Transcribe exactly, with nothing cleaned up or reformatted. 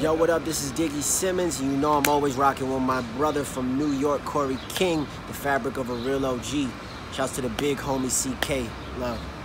Yo, what up? This is Diggy Simmons, and you know I'm always rocking with my brother from New York, Corey King, the fabric of a real O G. Shouts to the big homie C K. Love.